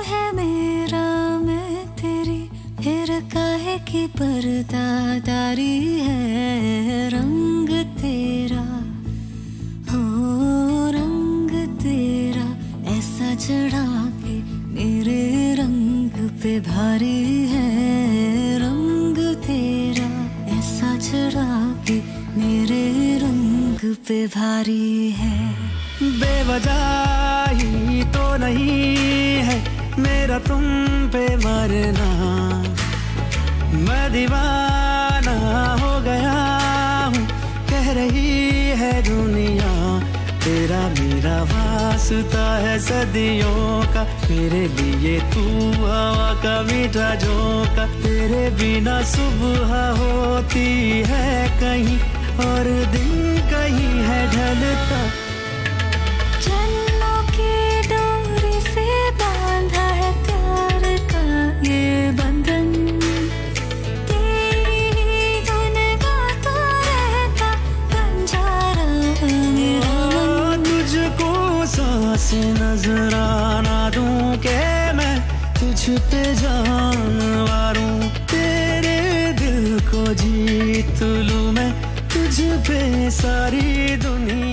है मेरा मैं तेरी, फिर काहे की पर्दादारी है। रंग तेरा हो रंग तेरा ऐसा चढ़ा के मेरे रंग पे भारी है। रंग तेरा ऐसा चढ़ा के मेरे रंग पे भारी है। बेवजह ही तो नहीं है मेरा तुम पे मरना, मैं दीवाना हो गया हूँ कह रही है दुनिया। तेरा मेरा वास्ता है सदियों का, मेरे लिए तू हवा का मीठा झोंका। तेरे बिना सुबह होती है कहीं और दिन कहीं है ढलता। जन्मों की डोरी से बांधा है प्यार का ये बंधन, तेरी ही धुन गाता रहता बंजारा मेरा मन। तुझको सांस नजराना दूं के मैं तुझ पे जान वारूं। तेरे दिल को जीत लूं मैं, तुझ पे सारी दुनिया